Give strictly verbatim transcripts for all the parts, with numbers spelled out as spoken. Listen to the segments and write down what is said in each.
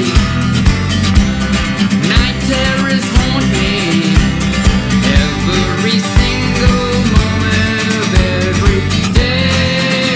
Night terrors haunt me every single moment of every day.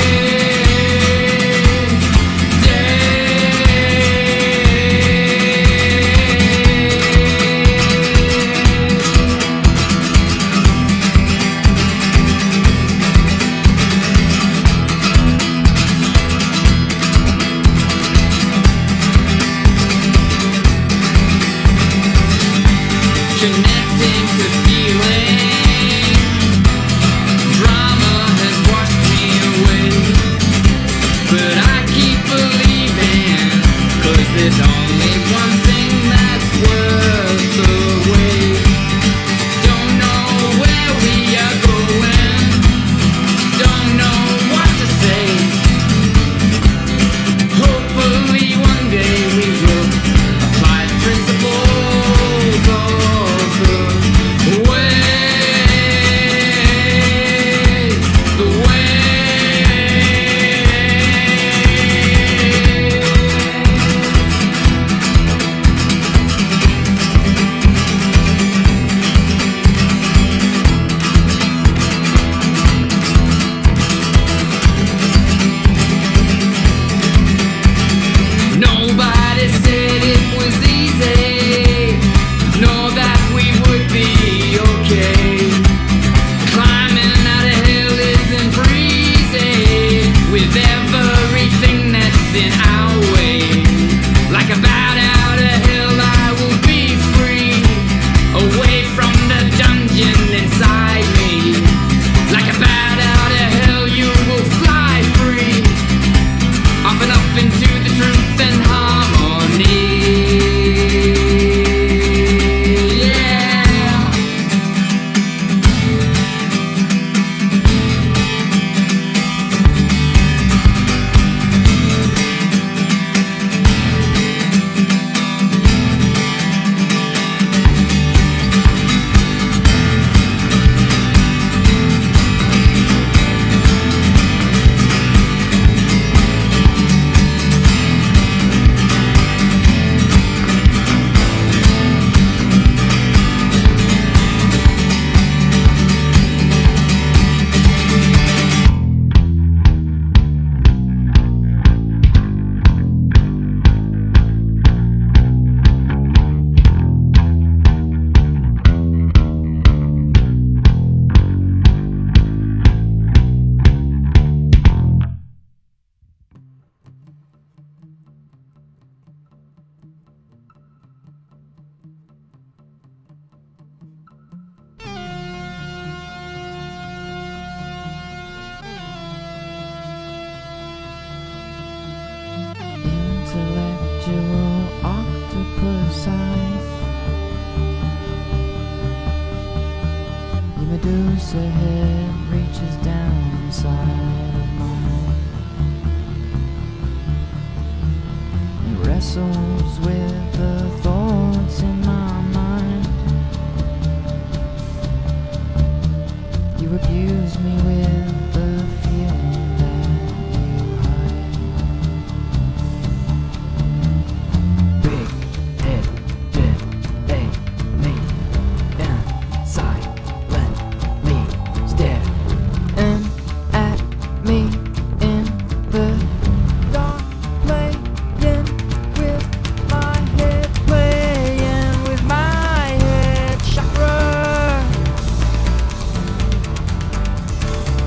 Connecting to feeling, drama has washed me away, but I keep believing, 'cause there's only one thing that's worth the wait. Don't know where we are going, don't know what to say. Hopefully one day we will apply the principles of the way, the way. Nobody said it was easy, nor that we would be okay. Climbing out of hell isn't breezy, with everything that's in our way. Like a bat out of hell I will be free, away from the dungeon inside me. Like a bat out of hell you will fly free, up and up into the truth and harmony. Yeah. Intellectual octopus eyes, your Medusa head reaches down inside of mine. It wrestles with the thoughts in my mind. You abuse me with the feeling that you hide. Big head, dead, a me, inside, let me stare in at me in the dark, playing with my head, playing with my head chakra.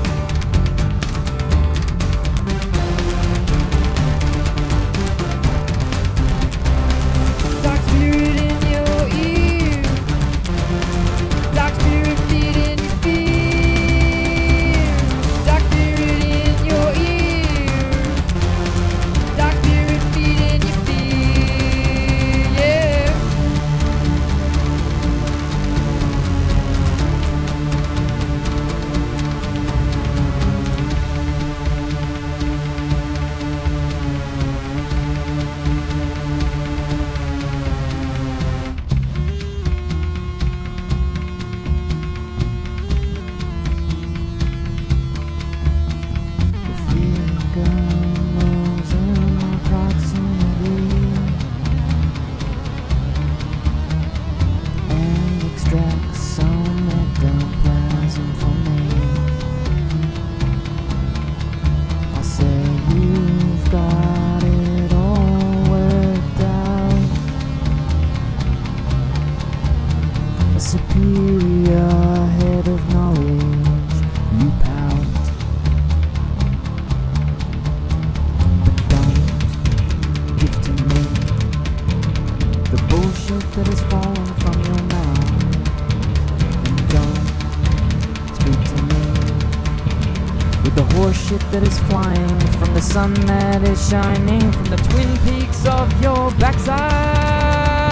shit that is falling from your mouth. And don't speak to me with the horse shit that is flying from the sun that is shining from the twin peaks of your backside.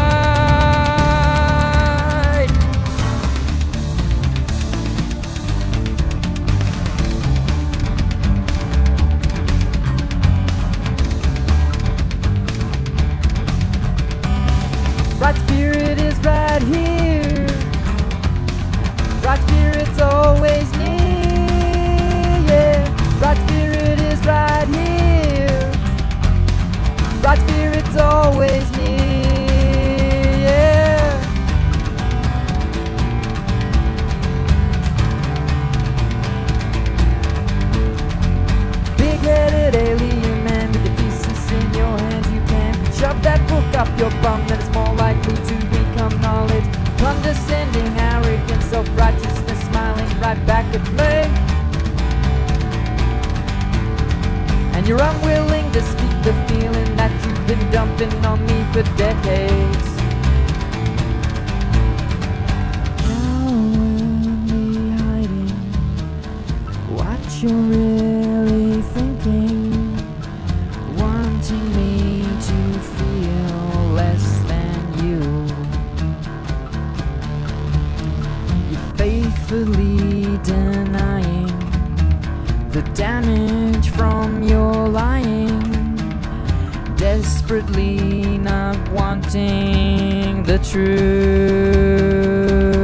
Right spirit is right here. Right spirit's always near, yeah. Right spirit is right here. Right spirit's always near, yeah. Big-headed alien man with the pieces in your hands. You can shove that book up your bum, that is more likely to become knowledge. Condescending, arrogant, self-righteousness, smiling right back at play. And you're unwilling to speak the feeling that you've been dumping on me for decades. Cowardly hiding what you're really thinking, wanting me to feel less than you. You're faithfully denying the damage from your lying, desperately not wanting the truth.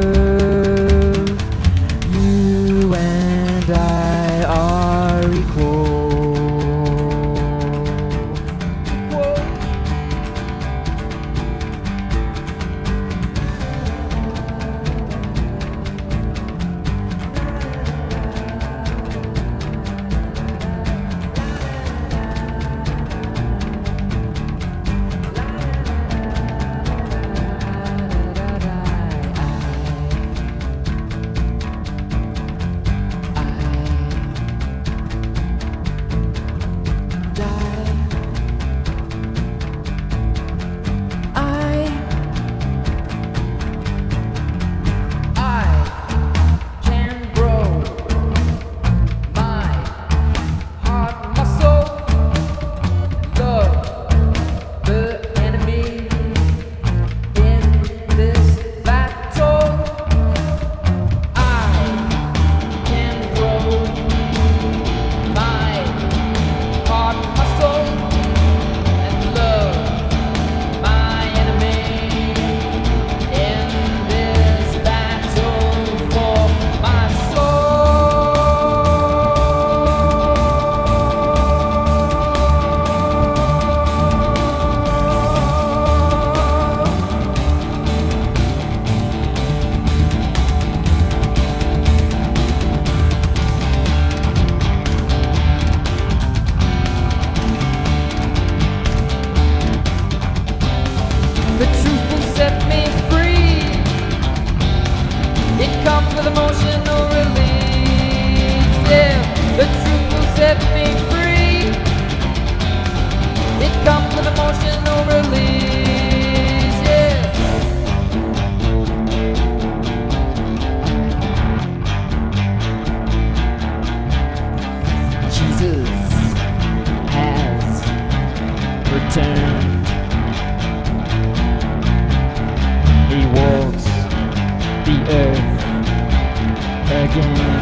You and I are equal. Whoa. The truth will set me free. It comes with emotional release, yeah. The truth will set me free. It comes with emotional release, yeah. Jesus has returned. He walks the earth again.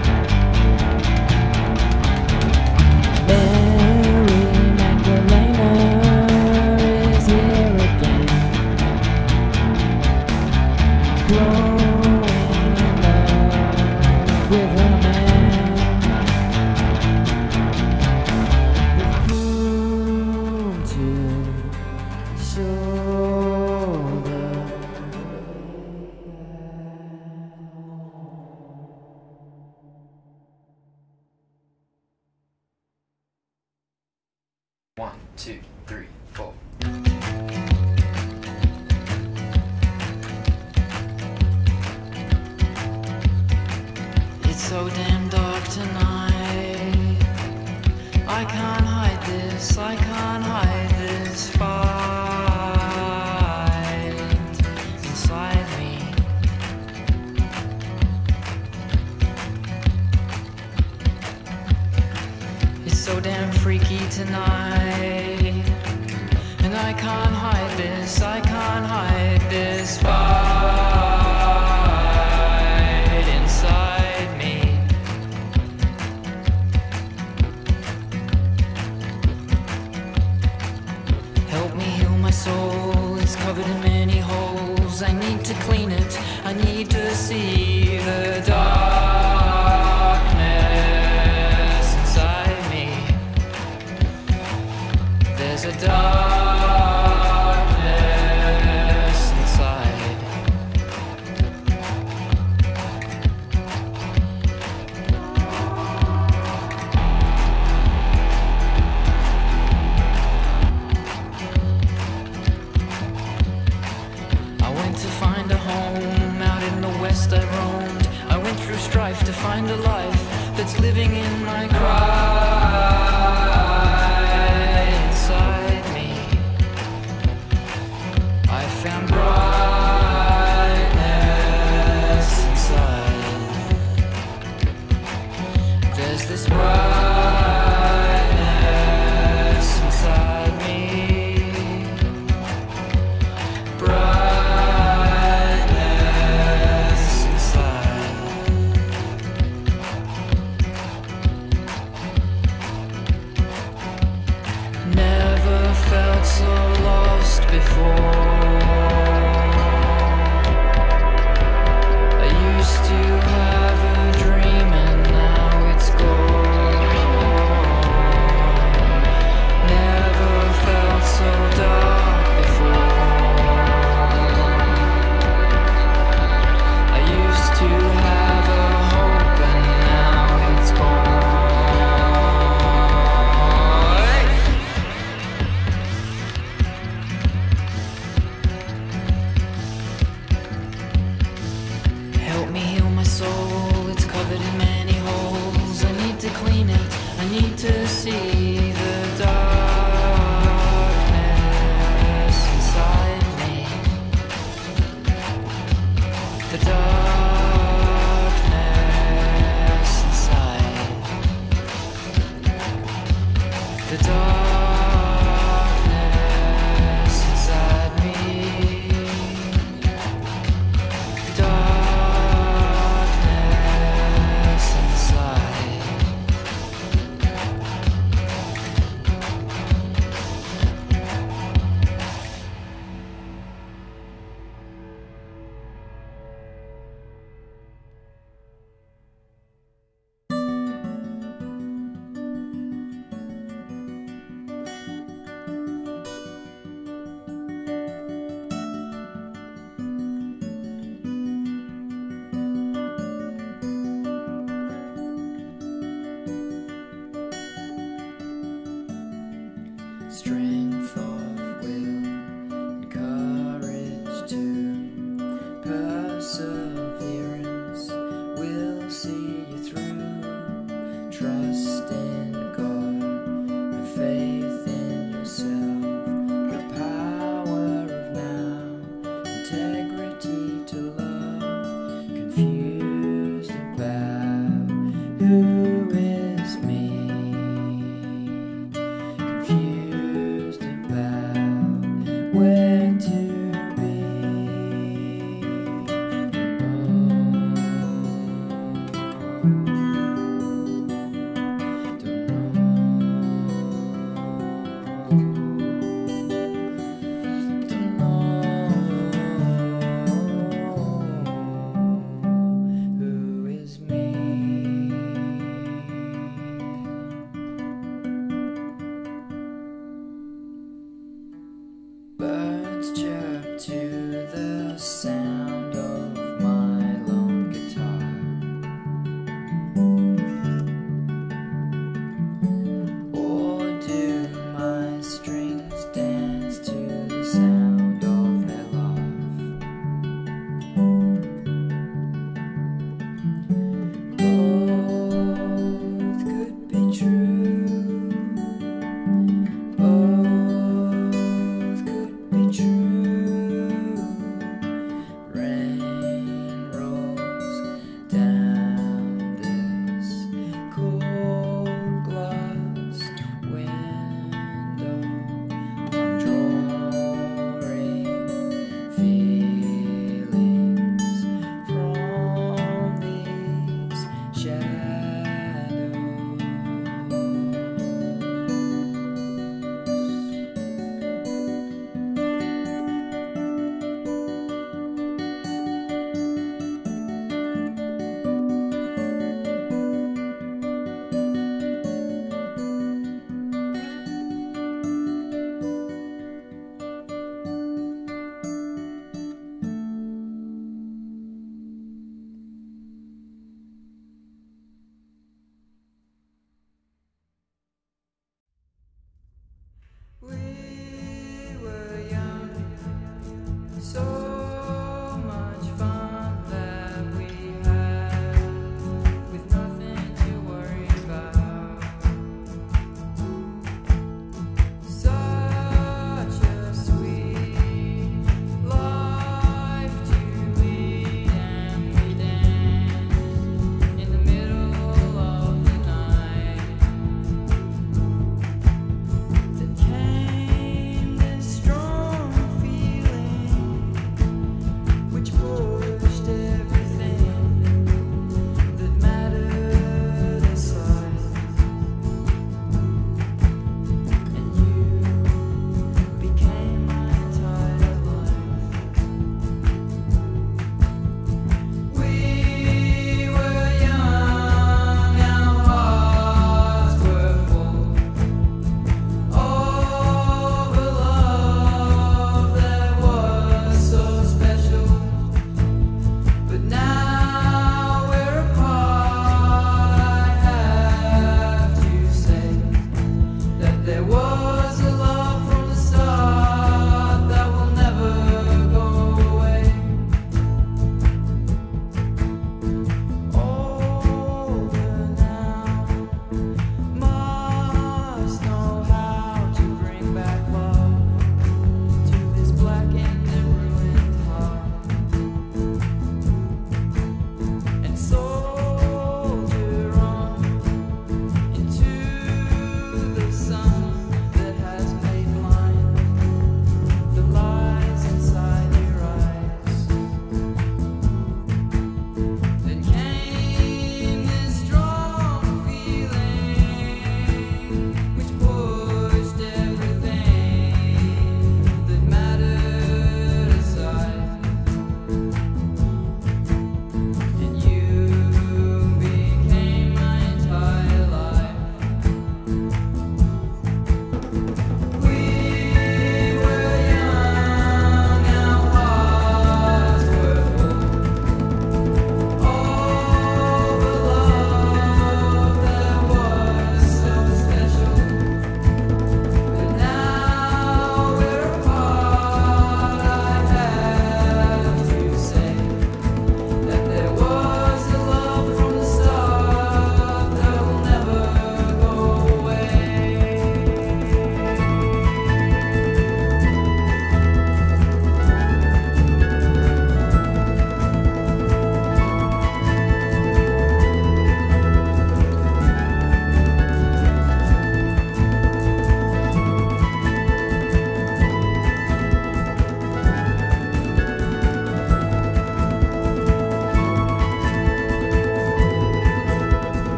Mary Magdalena is here again, growing in love with her man. With whom to shoulder. One, two, three, four. It's so damn dark tonight. I can't hide this, I can't hide this fight. this, I can't hide this fight inside me. Help me heal my soul, it's covered in many holes. I need to clean it, I need to see the darkness inside me. There's a darkness inside. I went to find a home, out in the west I roamed. I went through strife to find a life that's living in my cry inside me. I found brightness inside. There's this brightness inside me. Brightness inside. Never felt so lost before. I used to have a dream and now it's gone. Never felt so dark before. I used to have a hope and now it's gone. Help me heal my soul, it's covered in many holes. I need to clean it, I need to see the darkness inside me. The darkness inside. The darkness inside me. Darkness inside. Strength of will and courage too. Perseverance will see you through. Trust in God and faith in yourself. The power of now, integrity to love. Confused about who is me. Confused about where to be. Don't know. Who is me? Birds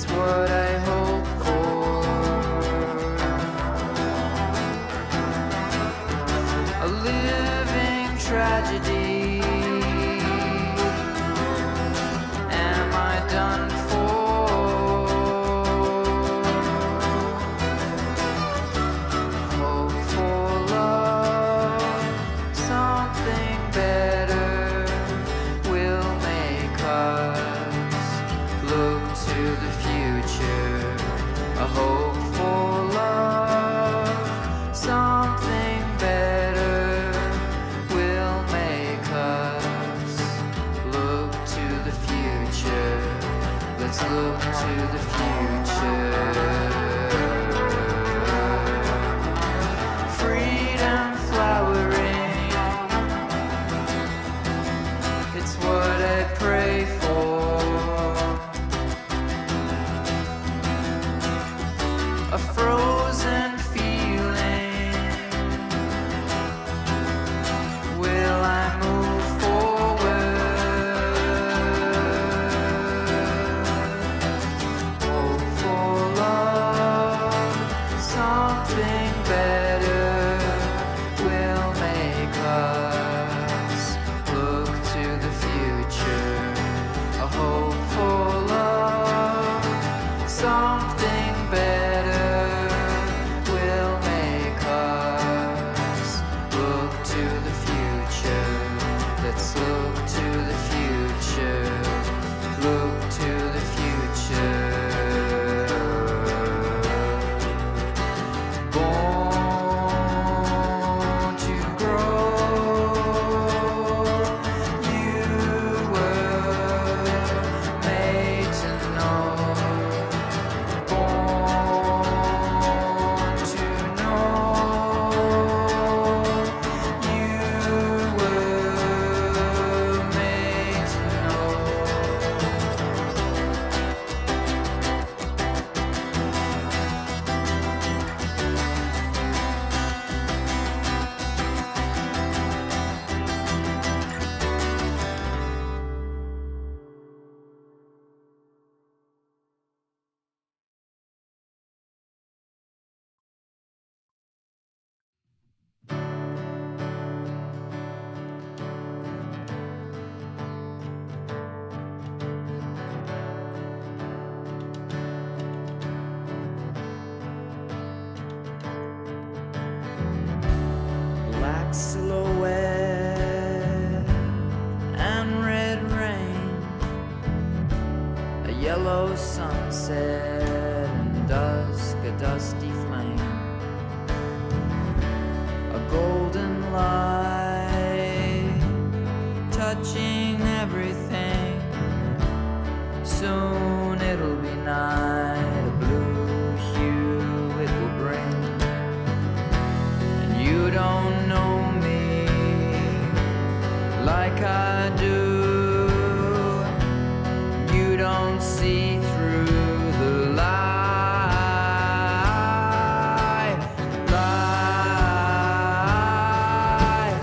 It's what I hope for. A living tragedy. Am I done for? Hope for love, something better will make us look to the future. A hope for love, something better will make us look to the future. Let's look to the future. Freedom flowering, it's what I pray for. A frozen feeling, will I move forward? Hope for love, something better will make us look to the future. A hope for love, something better will make us look to the future. Let's look to the future. Look to the future. Born to grow, you were made to know. Born to know, you were made to know. Black silhouette and red rain, a yellow sunset and dusk, a dusty flame, a golden light touching everything. Soon it'll be night, a blue hue it will bring. You don't know me like I do. You don't see through the lie, lie,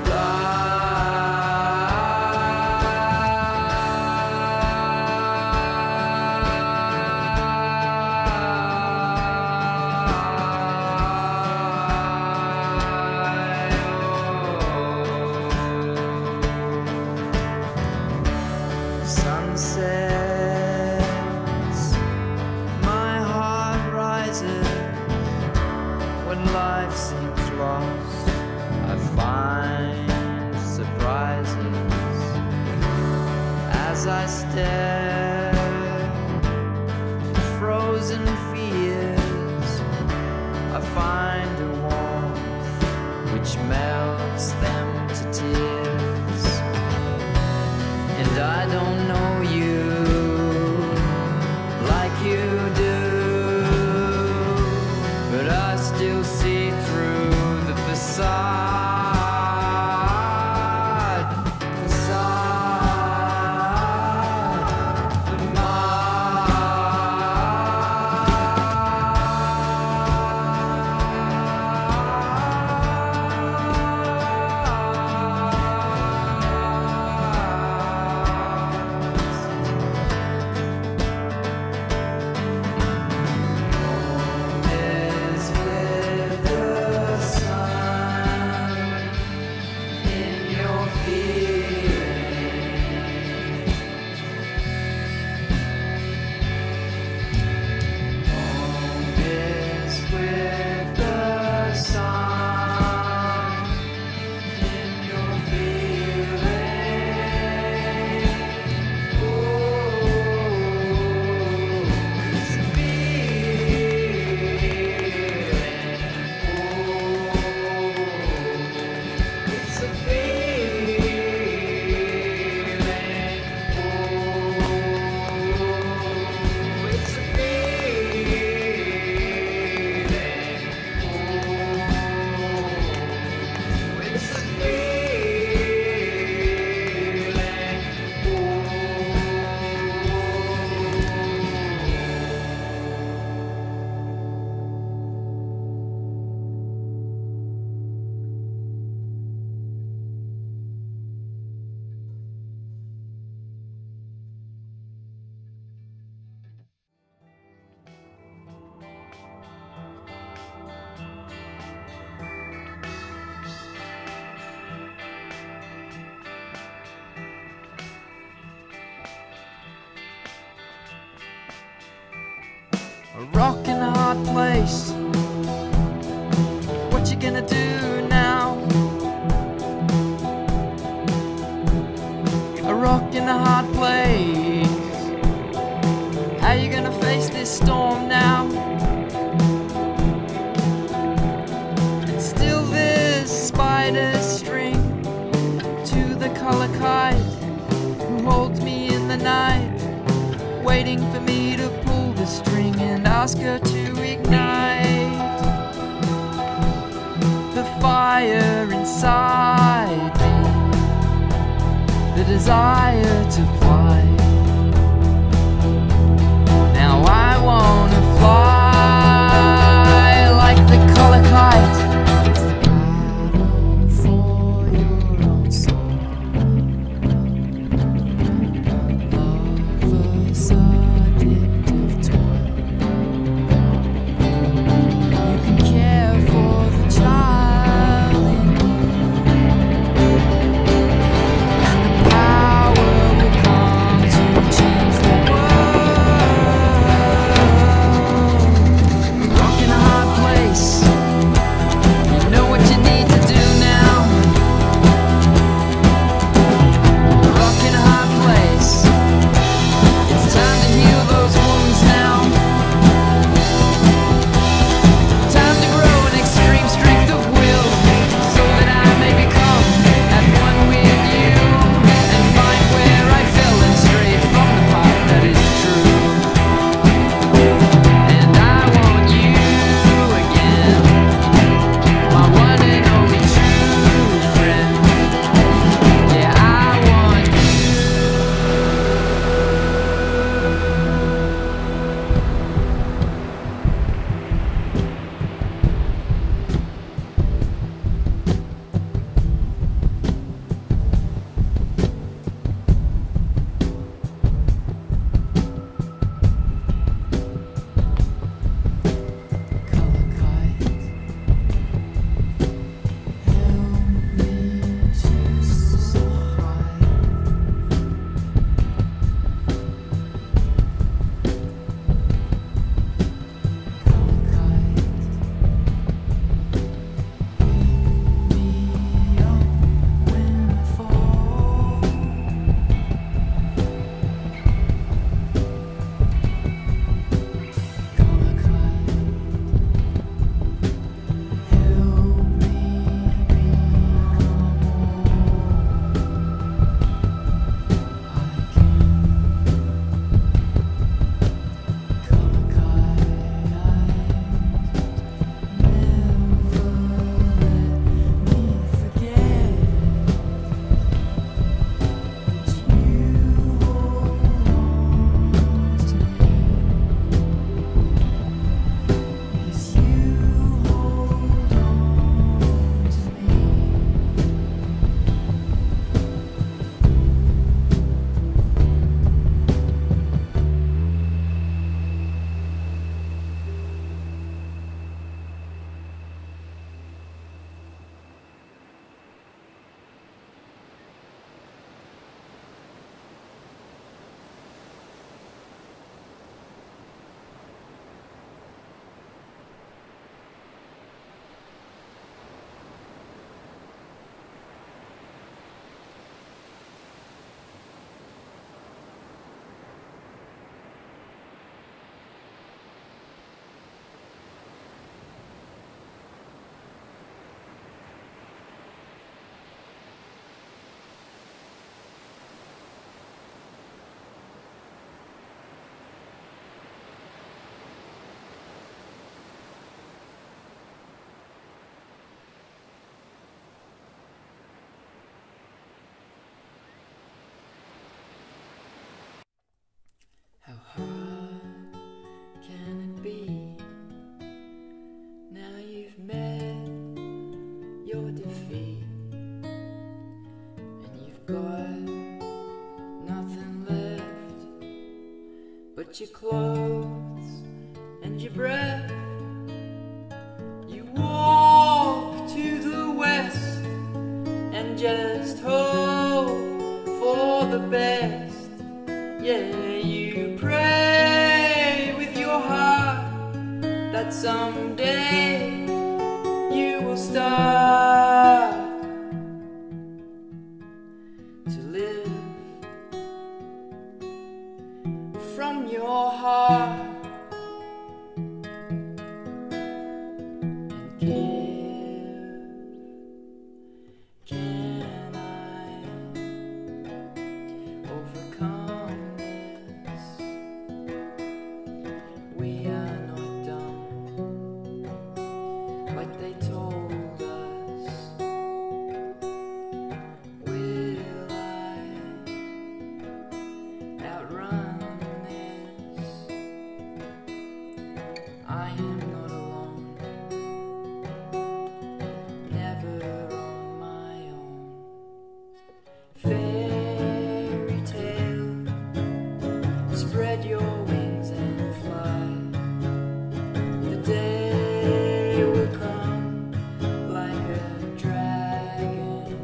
sunsets, my heart rises when life seems lost. I find surprises as I stare, frozen fears. I find a warmth which melts them to tears. And I don't know you like you do, but I still see through the facade, facade, the A rock and a hard place. What you gonna do now? A rock and a hard place. How you gonna face this storm now? And still this spider string to the color kite who holds me in the night, waiting for me to pull the string and ask her to ignite the fire inside me, the desire to fly. Now I wanna fly like the color kite. Battle for your own soul. Lover's addictive toy. You can care for the child in you, and the power will come to change the world. Rock in a hard place. You know what you need to do now. Rock in a hard place. It's time to heal those wounds now. Time to grow an extreme strength of will, so that I may become at one with you, and find where I fell and strayed from the path that is true. And I want you again, my one and only true friend. Yeah, I want you. Color kite, help me to survive. Color kite, pick me up when I fall. Color kite, help me become all I can. Color kite, never let me forget that you hold on to me. Yes, you hold on to me. How hard can it be? Now you've met your defeat, and you've got nothing left but your clothes and your breath. You walk to the west and just hope for the best. Yeah, you pray with your heart someday you will start to live from your heart and give. Can I overcome this? We are not dumb like they told us. Will I outrun this? I am not alone, never on my own. Fairy tale, spread your wings and fly. The day will come like a dragonfly.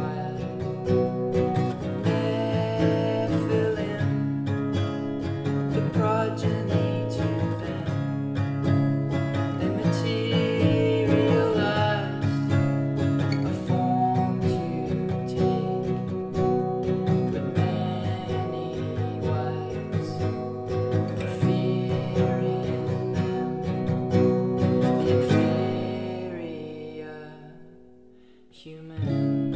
Nephilim, the progeny to them, they materialized a form to take, but many wise fear in them, the inferior humans.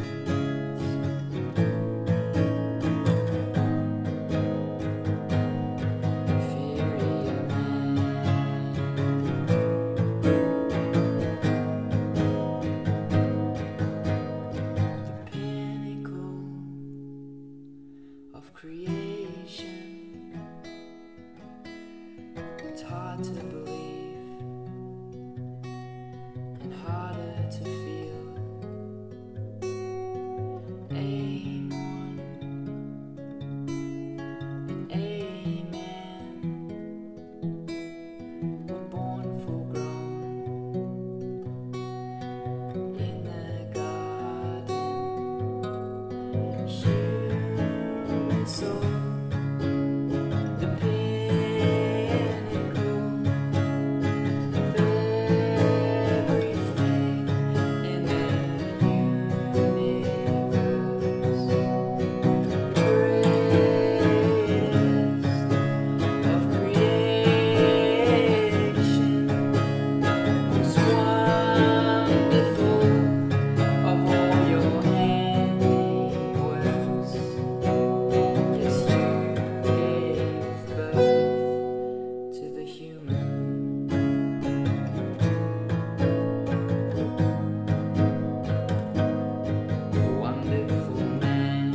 Inferior man. The pinnacle of creation. It's hard to believe and harder to feel. Aim on and amen. We're born full grown in the garden. Human soul, the pinnacle of everything in the universe. Greatest of creation, most wonderful of all your handiworks. Yes, you gave birth to the human. Wonderful man.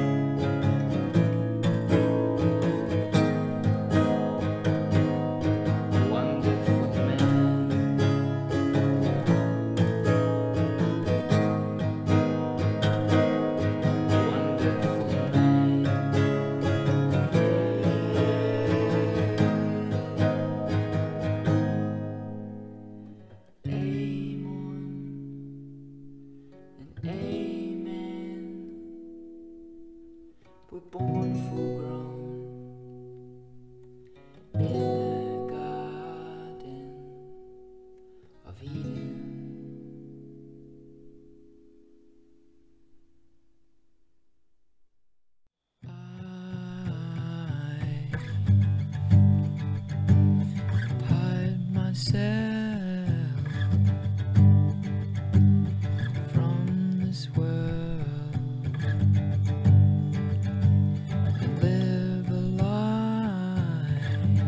Wonderful man. Wonderful man. Aim on and amen. We're born full grown in the garden of Eden. I hide myself from this world and live a lie.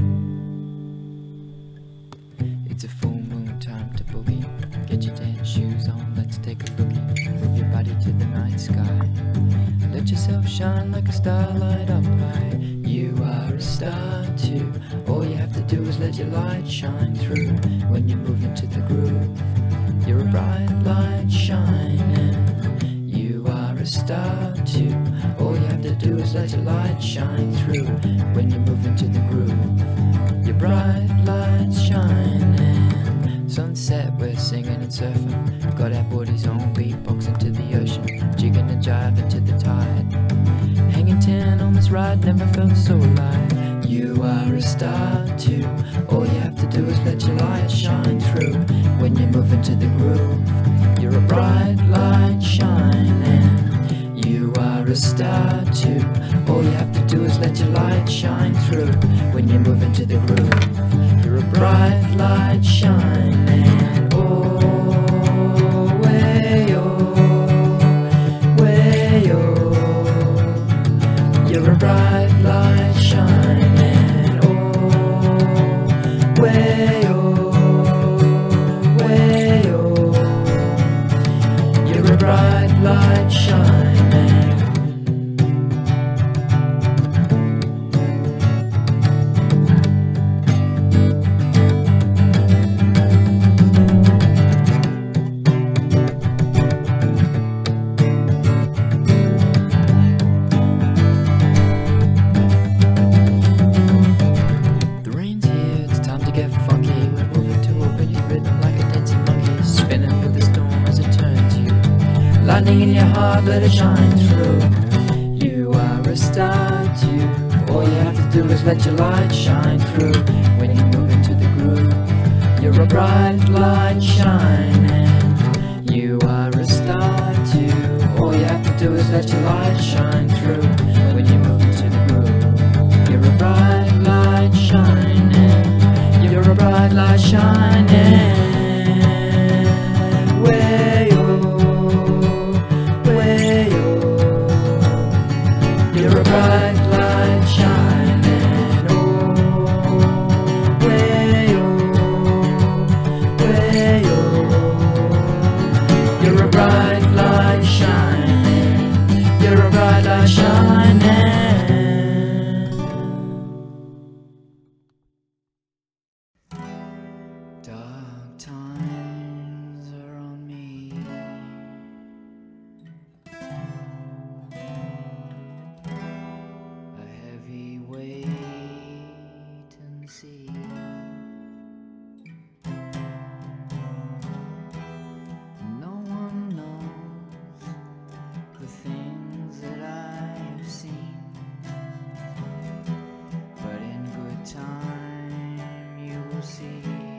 It's a full moon, time to boogie. Get your dance shoes on, let's take a lookie. Move your body to the night sky. Let yourself shine like a starlight up high. You are a star too. All you have to do is let your light shine through. When you move into the groove, you're a bright light shining. You are a star too. All you have to do is let your light shine through. When you move into the groove, your bright lights shining. Sunset, we're singing and surfing. Got our bodies on beatboxing to the ocean, jigging and jiving to the tide. Hanging ten on this ride, never felt so alive. You are a star too. All you have to do is let your light shine through. When you move into the groove, you're a bright light shining. You are a star too. All you have to do is let your light shine through. When you move into the groove, you're a bright light shining. Oh, way oh, way oh. You're a bright light shining. Oh, way oh, way oh. You're a bright light shining. Lightning in your heart, let it shine through. You are a star too. All you have to do is let your light shine through. When you move into the groove, you're a bright light shining. You are a star too. All you have to do is let your light shine through. When you move into the groove, you're a bright light shining. You're a bright light shining. Way You're a bright light shining. Oh, way oh, way oh. You're a bright light shining. You're a bright light shining. Dark times are on me. See. No one knows the things that I've seen, but in good time you will see.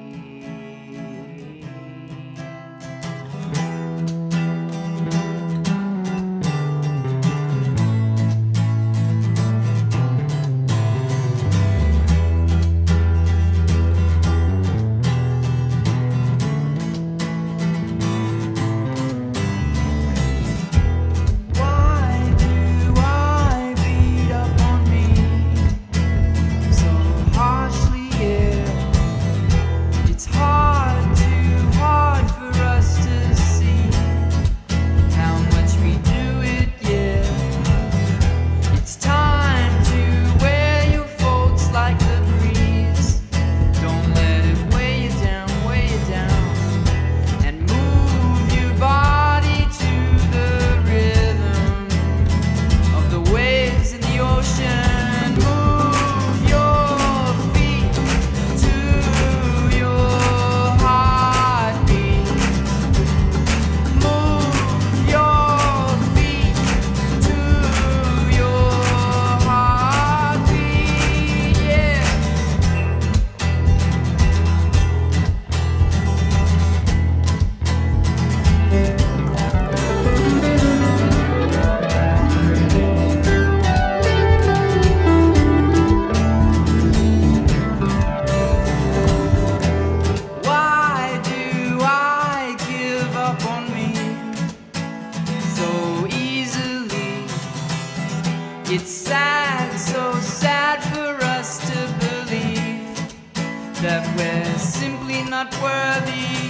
It's sad, so sad for us to believe that we're simply not worthy.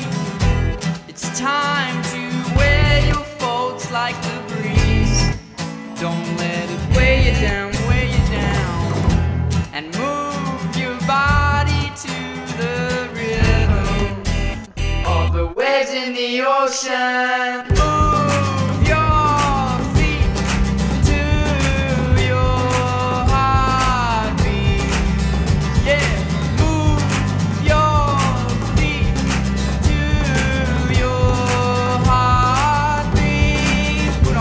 It's time to wear your faults like the breeze. Don't let it weigh you down, weigh you down, and move your body to the rhythm of the waves in the ocean.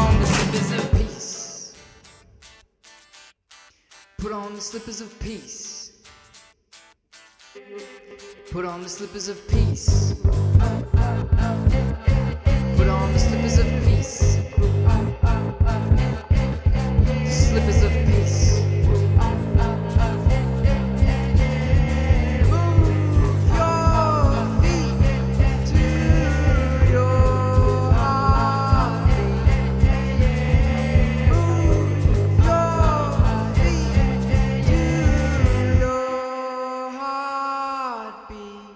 Put on the slippers of peace. Put on the slippers of peace. Put on the slippers of peace. Slippers of peace. Move your feet to your heartbeat. Move your feet to your heartbeat.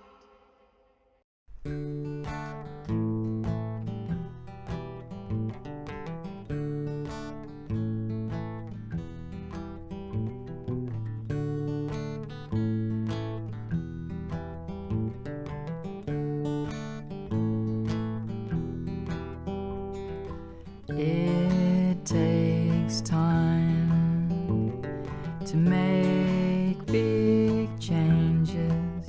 It takes time to make big changes,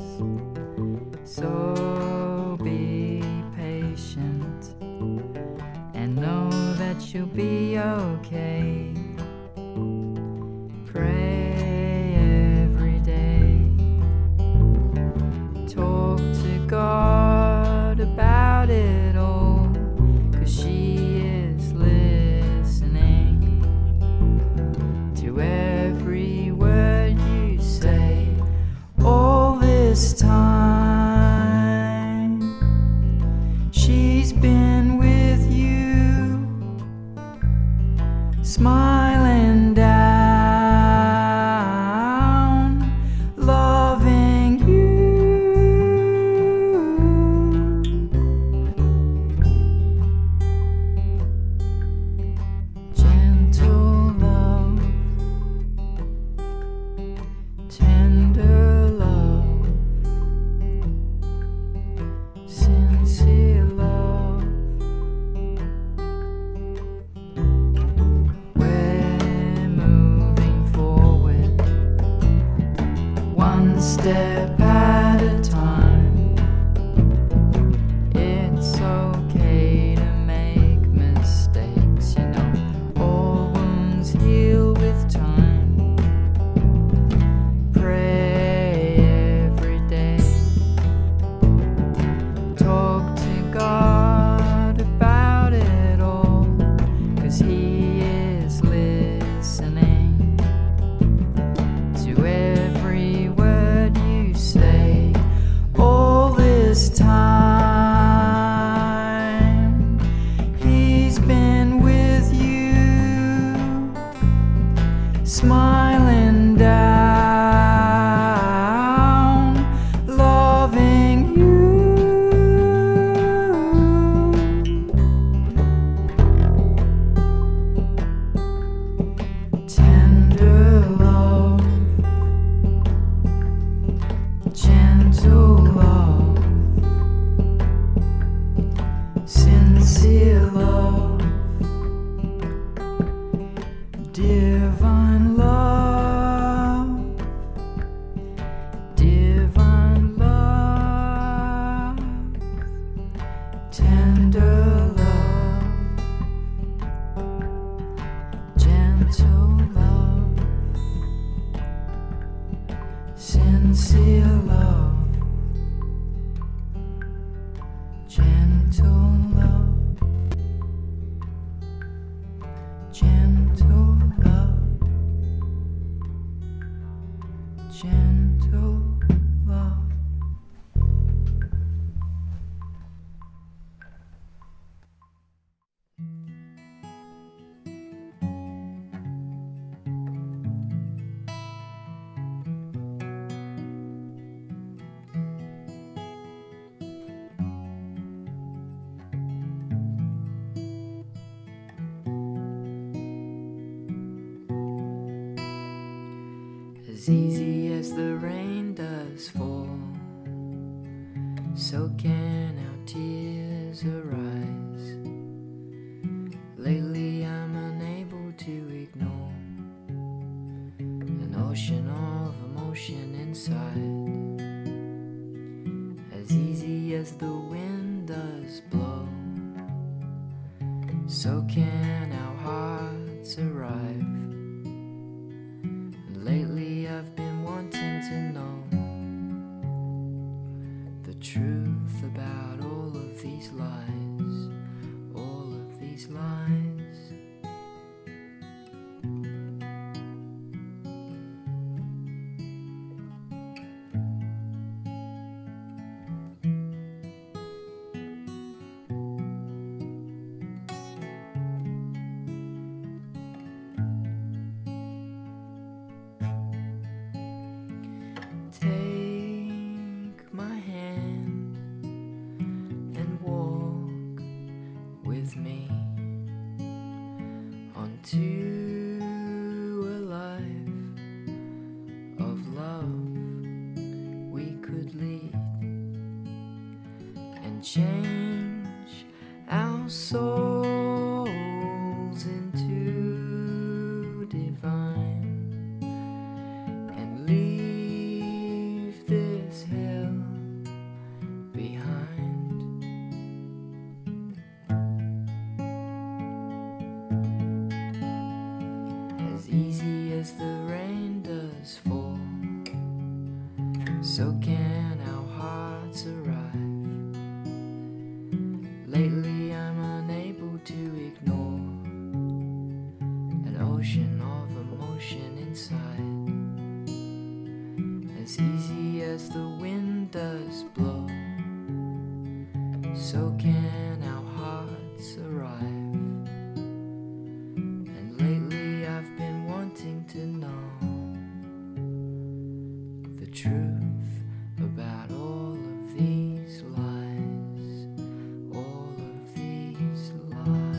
so be patient and know that you'll be okay. Pray every day, talk to God about it all, 'cause she is listening to every word you say. All this time she's been with you, smiling down, loving you. Gentle love, tender love, sincere love. We're moving forward, one step at a time. It's okay to make mistakes, you know, all wounds heal with time. Pray every day, talk to God about it all, 'cause He is listening to every word you say. All this time He's been with you, smiling down, loving you. Tender love, gentle love, sincere love, divine love, divine love, tender love, gentle love, sincere love, gentle love, gentle love, gentle love. As easy as the rain does fall, so can our tears arise. Lately I'm unable to ignore an ocean of emotion inside. As easy as the wind does blow, so can our hearts arrive. And lately I've been wanting to know truth about all of these lies, all of these lies. Take my hand and walk with me onto a life of love we could lead and change our souls into divine and leave this hell behind. As easy as the rain does fall, so can our hearts arrive. Lately I'm unable to ignore an ocean of emotion inside. As easy as the wind does blow, so can our hearts arrive. And lately I've been wanting to know the truth about all of these lies, all of these lies.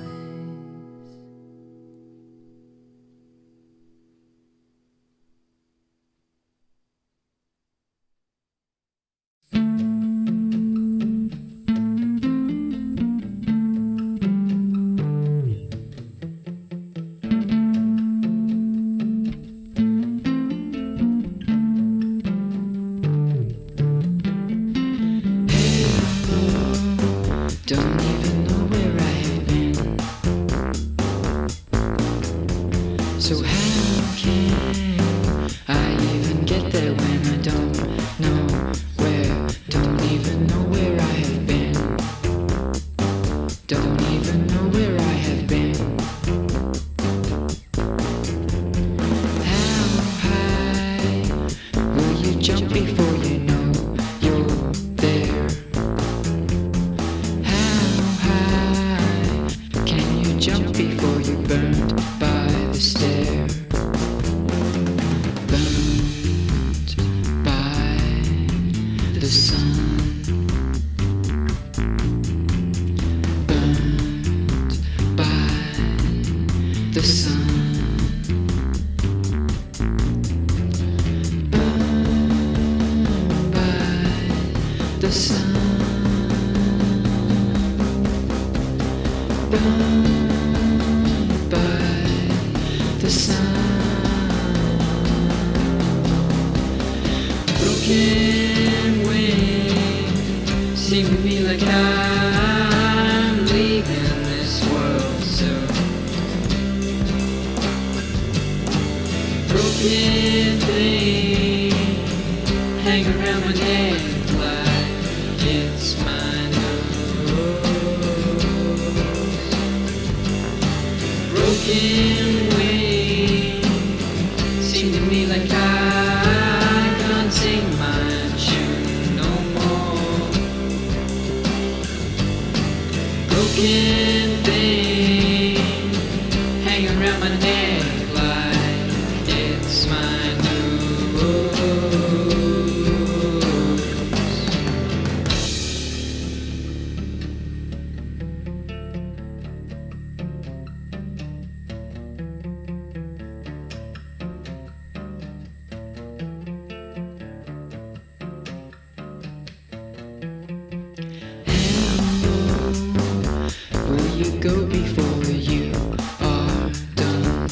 Don't even know where I have been. So how can I even get there when I don't know where? Don't even know where I have been. Don't even know where I have been. How high will you jump before you know you're there? Jump before you burned by the stair. Burned by the sun. Burned by the sun. Burned by the sun. Burned by the sun. Broken wings seem to me like I'm leaving this world soon. Broken things hang around my neck like it's my nose. Broken wings seem to me like I can't sing my tune no more. Broken things hang around my neck like it's my nose. Will you go before you are done?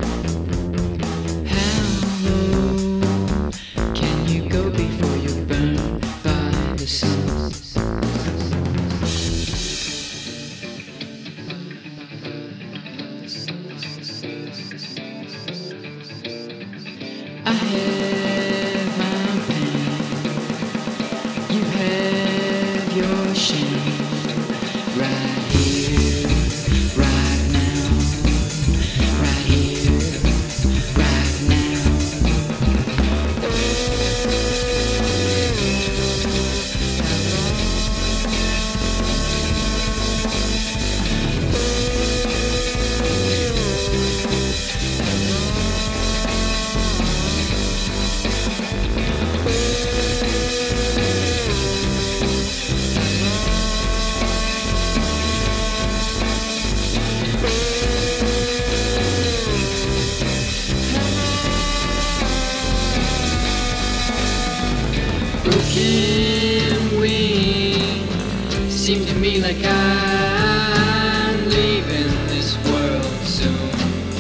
How low can you go before you're burned by the sun? I have my pen, you have Broken wing, seem to me like I'm leaving this world soon.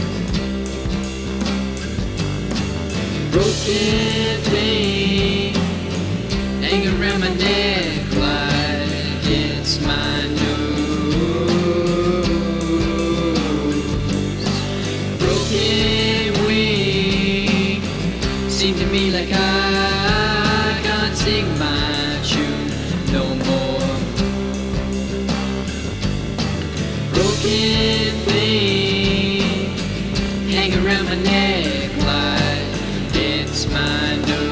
Broken pain, hanging around my neck like it's my nose. Broken wing, seem to me like I can't sing my tune no more. Broken pain, hang around my neck like it's my nose.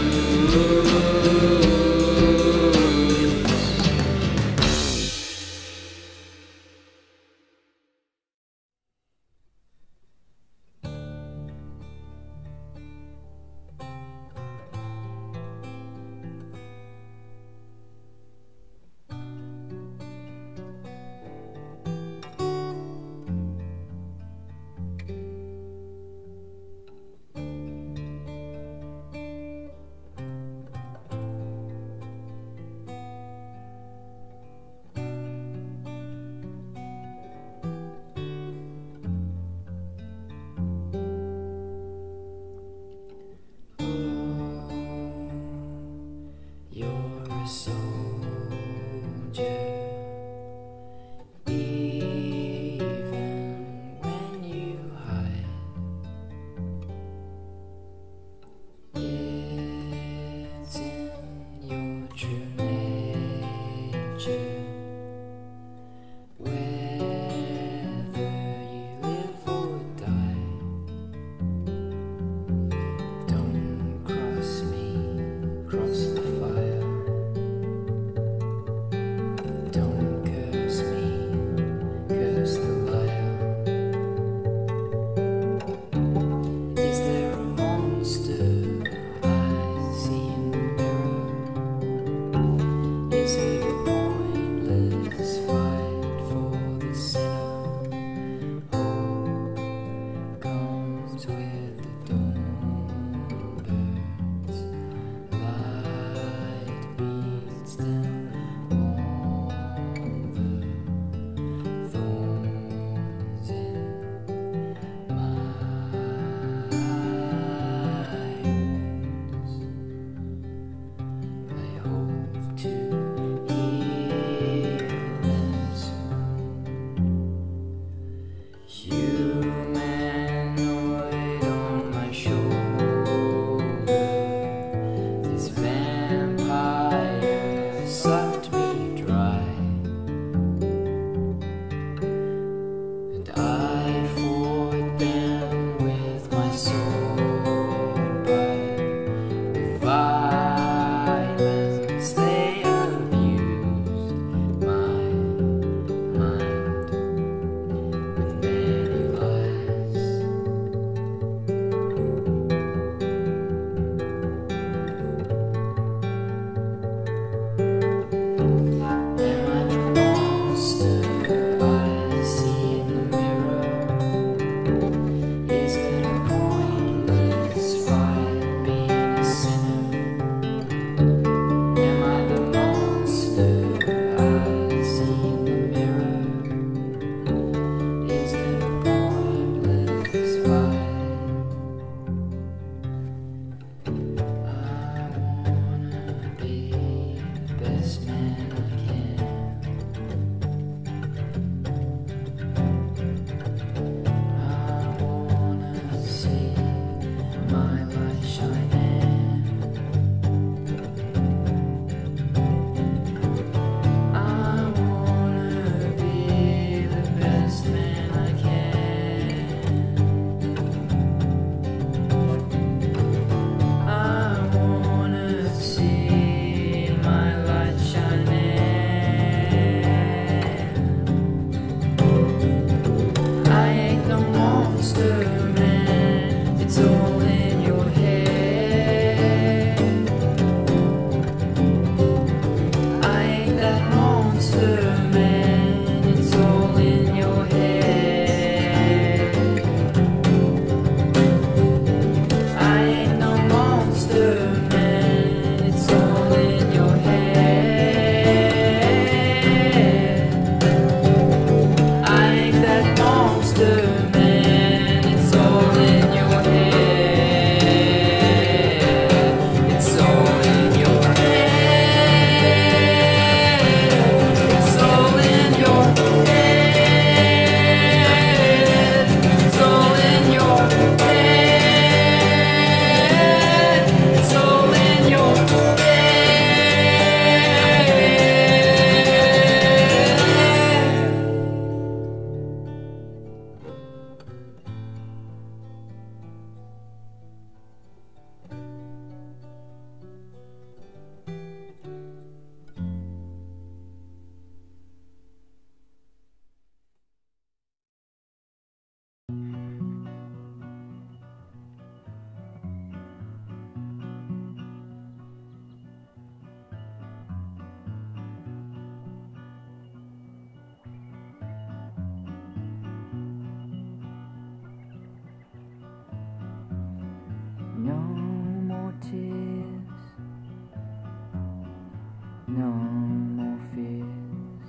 No more fears.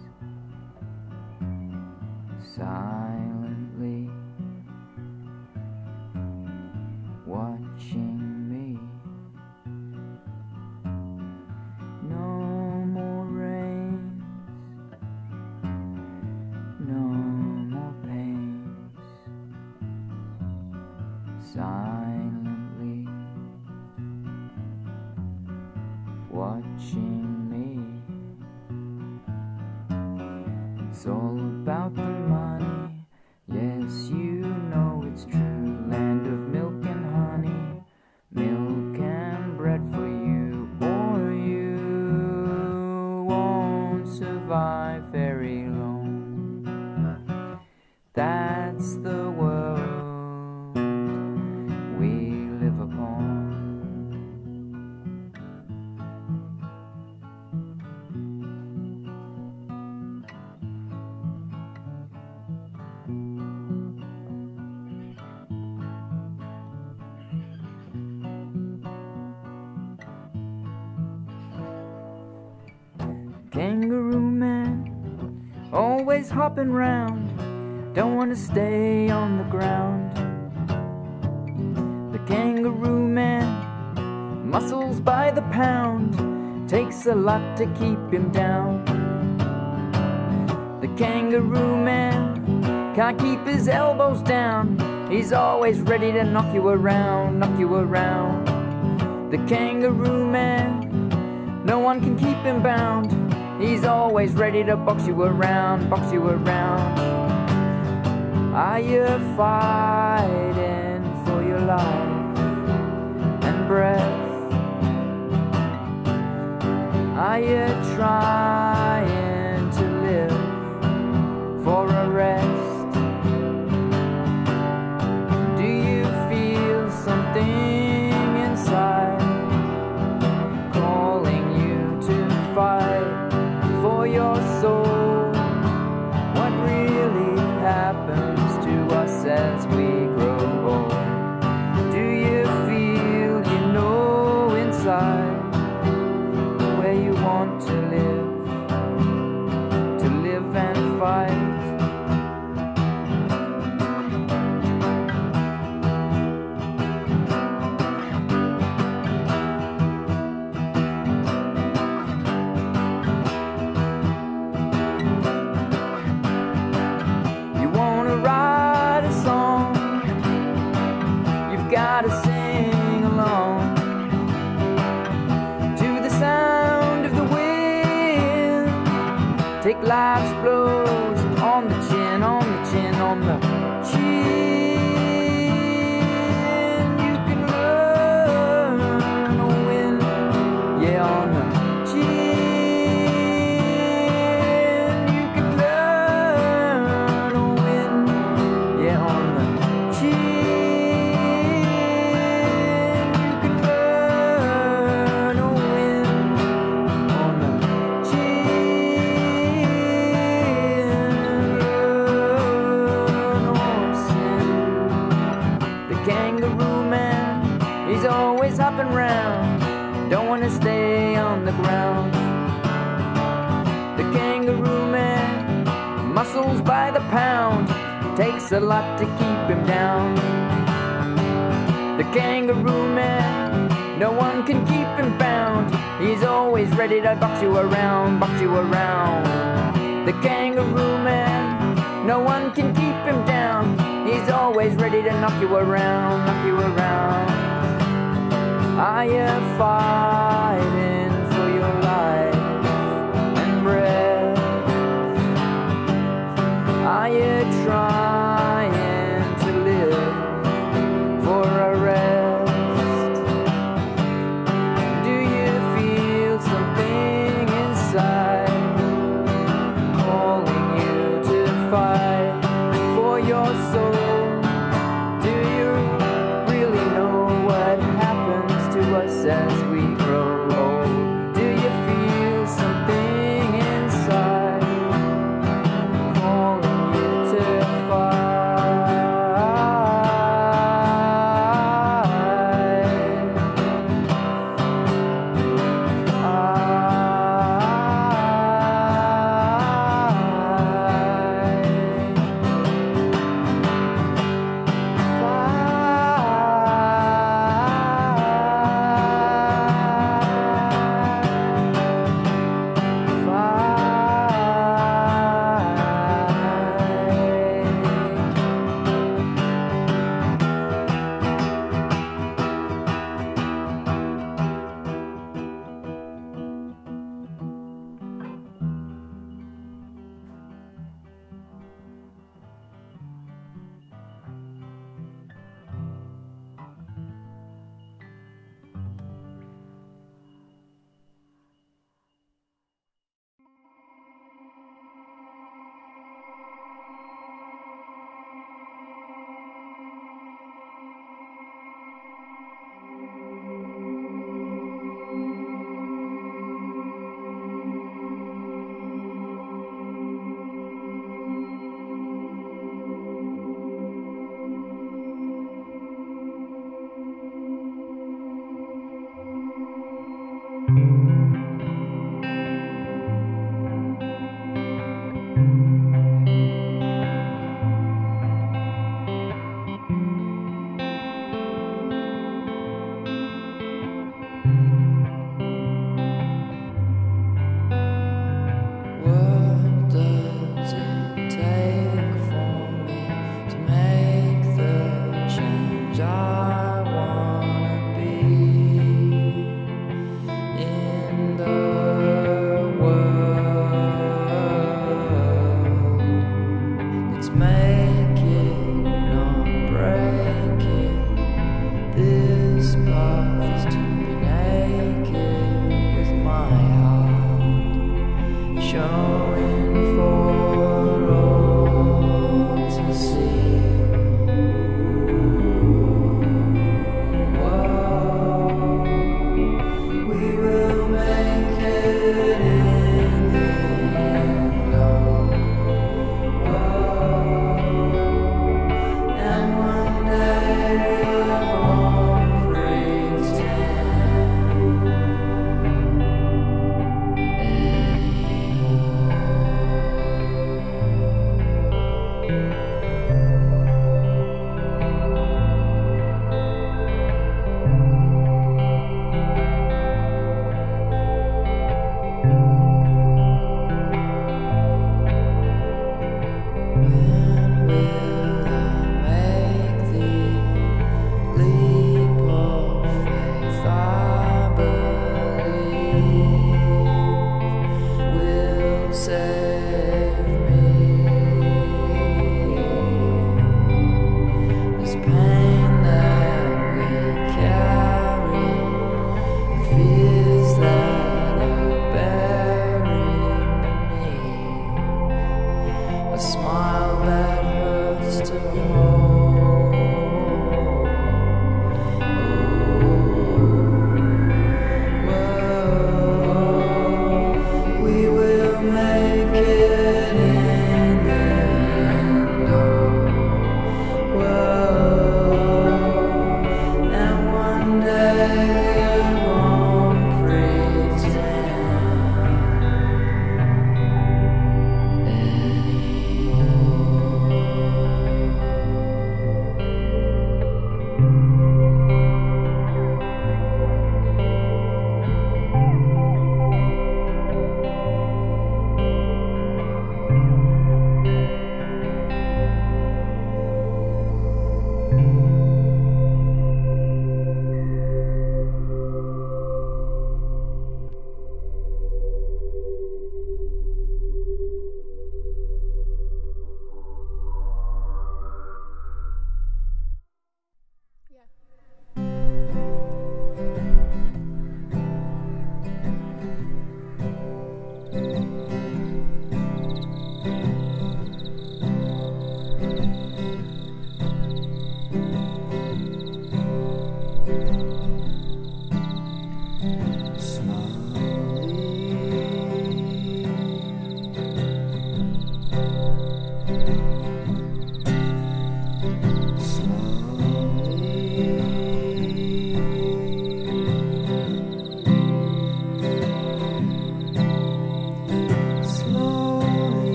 Silently watching me. No more rains. No more pains. Silently watching me. It's all about the money. Yes, you know it's true. Land of milk and honey, milk and bread for you, or you won't survive very long. That's the world we live upon. Kangaroo man, always hopping round, don't want to stay on the ground. The kangaroo man, muscles by the pound, takes a lot to keep him down. The kangaroo man can't keep his elbows down, he's always ready to knock you around, knock you around. The kangaroo man, no one can keep him bound, he's always ready to box you around, box you around. Are you fighting for your life and breath? Are you trying to live for a rest? Do you feel something inside calling you to fight for your soul? What really happens to us as we grow old? Do you feel you know inside where you want to live, to live and fight? Gotta sing along to the sound of the wind. Take life's blows on the chin, on the chin, on the chin. You can learn to win, yeah, on the chin. You can learn to win, yeah, on the chin. Kangaroo man, he's always hopping round, don't want to stay on the ground. The kangaroo man, muscles by the pound, takes a lot to keep him down. The kangaroo man, no one can keep him bound, he's always ready to box you around, box you around. The kangaroo man, no one can keep him down, he's always ready to knock you around, knock you around. Are you fighting for your life and breath? Are you trying to live for a rest? Do you feel something inside calling you to fight for your soul? Do you really know what happens to us as we grow old?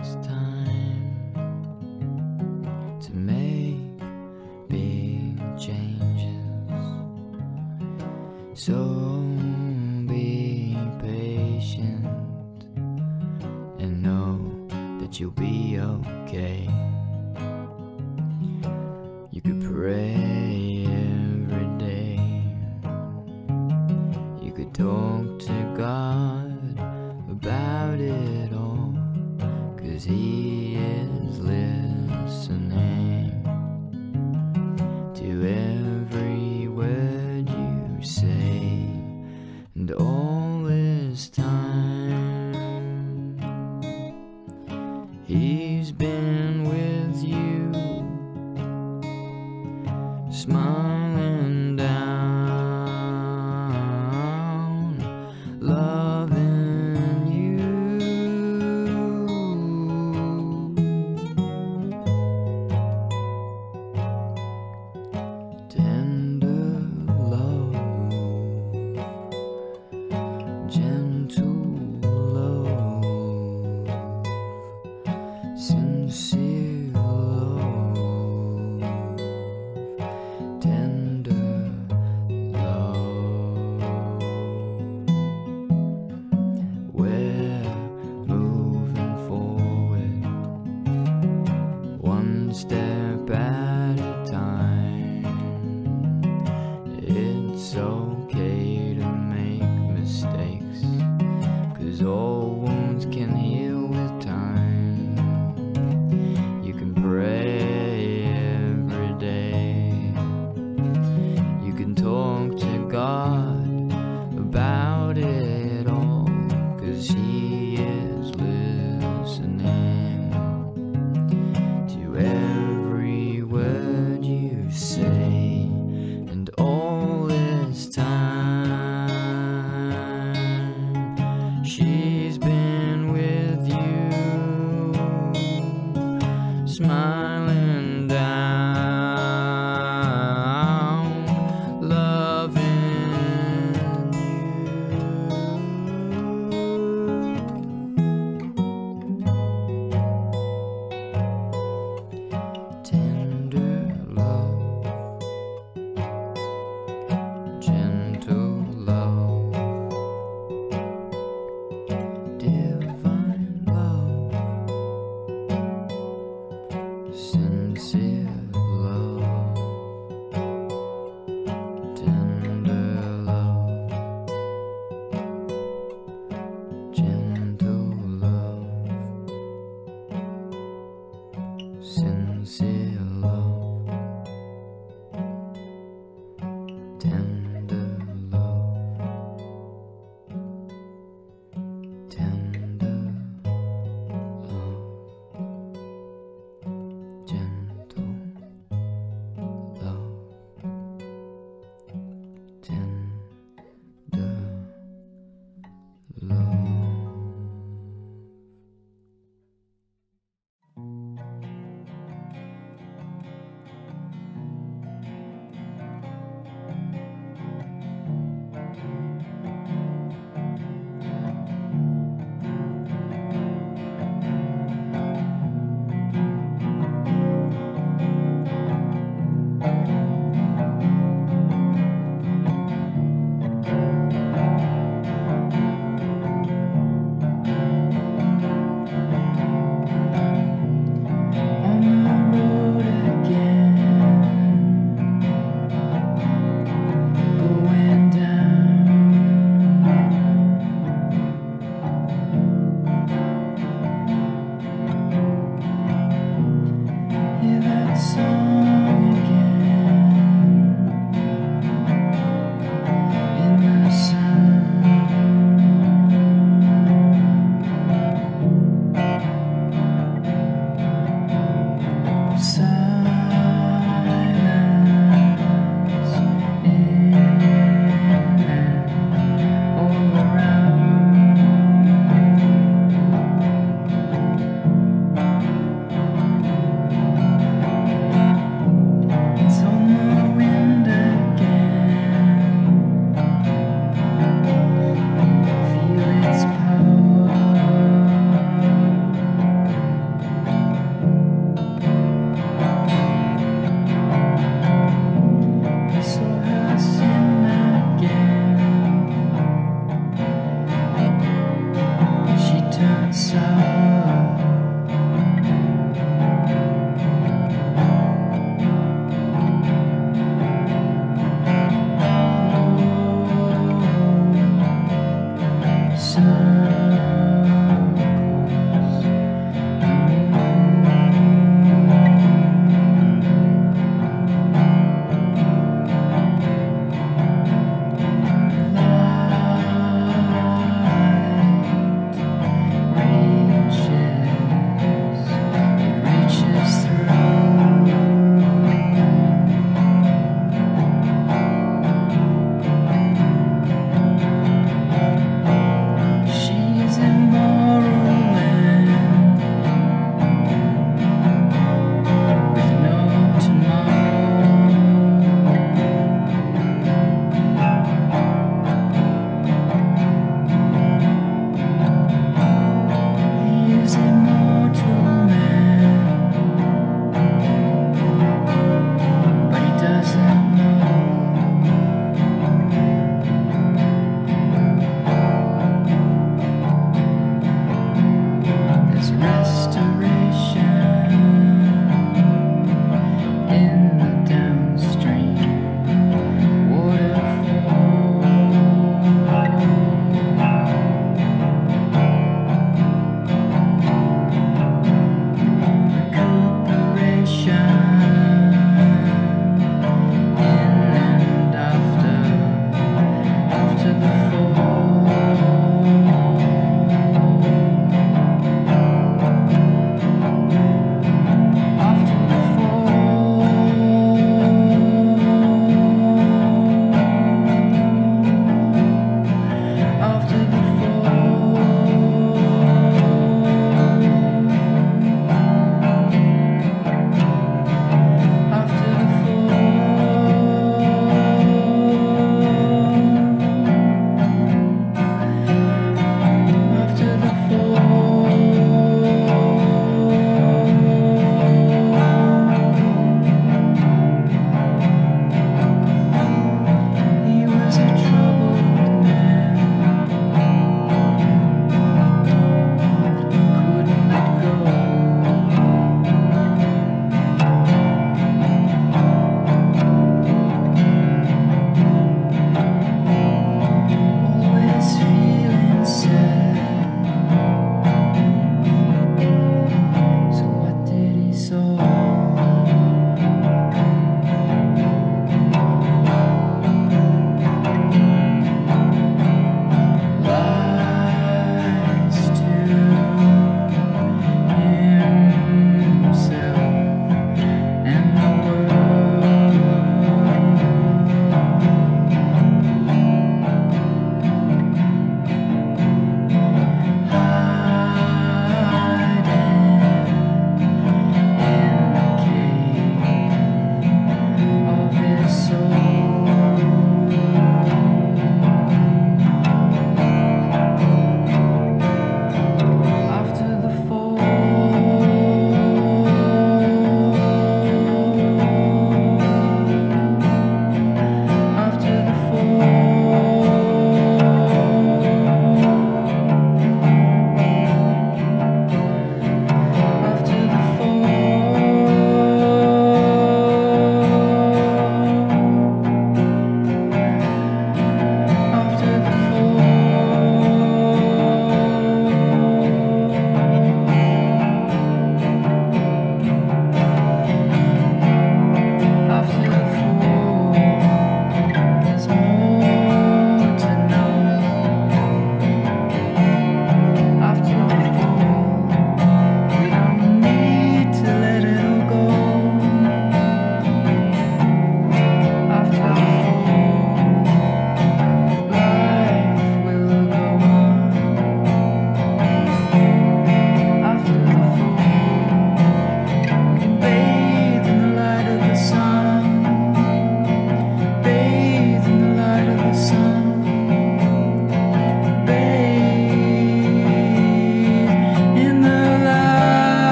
it's time to make big changes. So be patient and know that you'll be okay. You could pray every day. You could talk to God about it all, 'cause He is listening to every word you say. And all this time He's been with you, smiling down, loving you. Tender love, gentle love, sincere love, tender love. We're moving forward, one step at a time. It's okay to make mistakes, 'cause all wounds can heal with time. You can pray every day. You can talk to God about it all, 'cause He is listening to every word you say. And all this time She's been with you, smiling